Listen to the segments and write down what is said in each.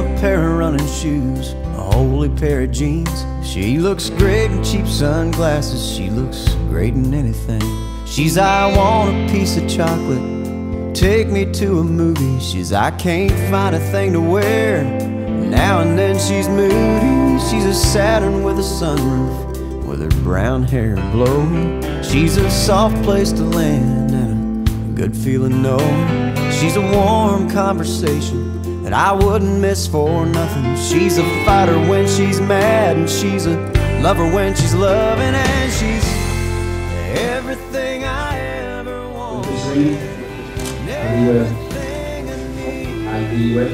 pair of running shoes, a holy pair of jeans. She looks great in cheap sunglasses, she looks great in anything. She's I want a piece of chocolate, take me to a movie. She's I can't find a thing to wear, now and then she's moody. She's a Saturn with a sunroof, with her brown hair blowing. She's a soft place to land and a good feeling knowing. She's a warm conversation that I wouldn't miss for nothing. She's a fighter when she's mad, and she's a lover when she's loving, and she's everything I ever want. Everything I need. I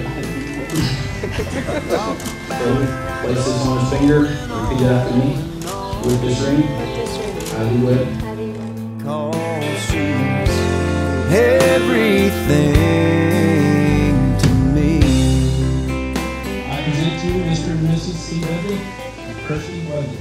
place this on his finger, repeat it after me. With this ring, I be wed. 'Cause she's everything to me. I present to you Mr. and Mrs. C. Dudley of Kersey Weather.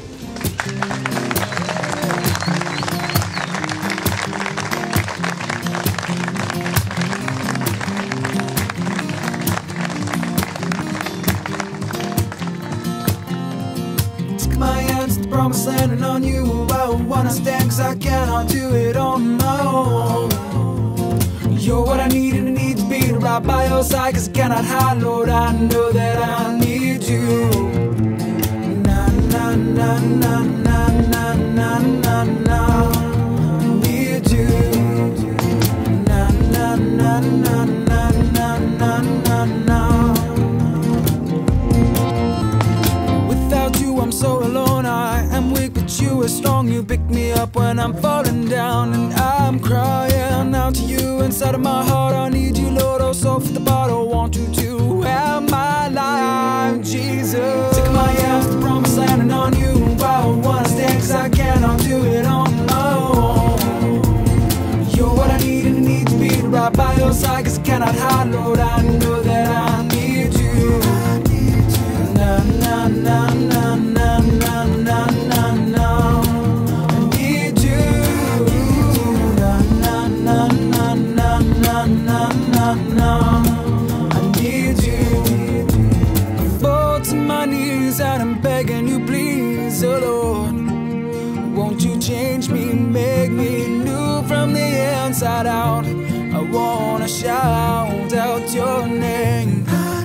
My hands to the promised land, and on you I wanna stand, 'cause I cannot do it on my own. You're what I need, and I need to be right by your side, 'cause I cannot hide, Lord, I know that I need you. Na na na na na na na na na, I need you. Na na na na na na na na na. Without you I'm so alone, I am weak but you are strong. You pick me up when I'm falling down and I'm crying out to you. Inside of my heart I need you, Lord, oh so for the bottle. Want you to have my life, Jesus. Take my hands to the promised land, and on you I wanna stand, 'cause I cannot do it on my own. You're what I need, and I need to be right by your side, 'cause I cannot hide, Lord, I know that I need you. Na na na na na na na na na, I need you. Na na na na na na na na na, I need you. I fall to my knees and I'm begging you, please, oh Lord, won't you change me, make me new from the inside out. I wanna shout out your name.